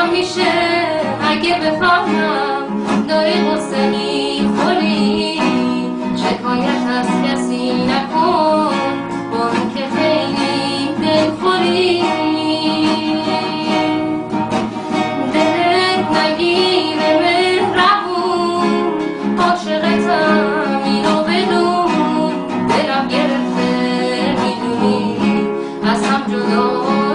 همیشه اگه بفهمم داری قصه میخوری شکایت از کسی نکن با این که خیلی دلخوری دلت نگیره مهربون عاشقتم اینو بدون دلم گرفته میدونی از هم جدا